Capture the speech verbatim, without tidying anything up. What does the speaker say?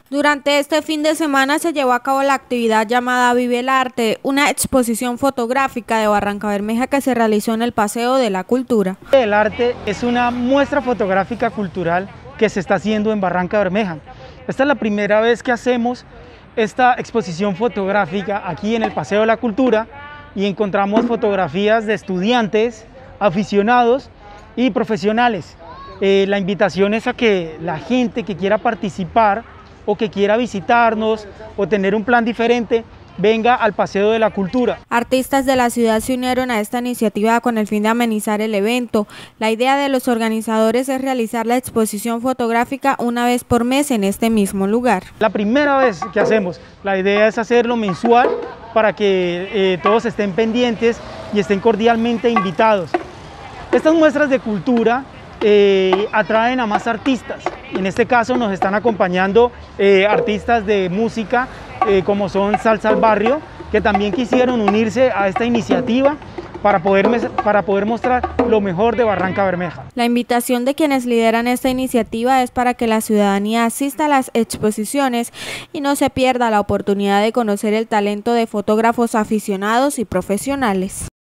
Durante este fin de semana se llevó a cabo la actividad llamada Vive el Arte, una exposición fotográfica de Barrancabermeja que se realizó en el Paseo de la Cultura. El arte es una muestra fotográfica cultural que se está haciendo en Barrancabermeja. Esta es la primera vez que hacemos esta exposición fotográfica aquí en el Paseo de la Cultura y encontramos fotografías de estudiantes, aficionados y profesionales. Eh, la invitación es a que la gente que quiera participar o que quiera visitarnos o tener un plan diferente, venga al Paseo de la Cultura. Artistas de la ciudad se unieron a esta iniciativa con el fin de amenizar el evento. La idea de los organizadores es realizar la exposición fotográfica una vez por mes en este mismo lugar. La primera vez que hacemos, la idea es hacerlo mensual para que eh, todos estén pendientes y estén cordialmente invitados. Estas muestras de cultura eh, atraen a más artistas. En este caso nos están acompañando eh, artistas de música eh, como son Salsa al Barrio, que también quisieron unirse a esta iniciativa para poder, para poder mostrar lo mejor de Barrancabermeja. La invitación de quienes lideran esta iniciativa es para que la ciudadanía asista a las exposiciones y no se pierda la oportunidad de conocer el talento de fotógrafos aficionados y profesionales.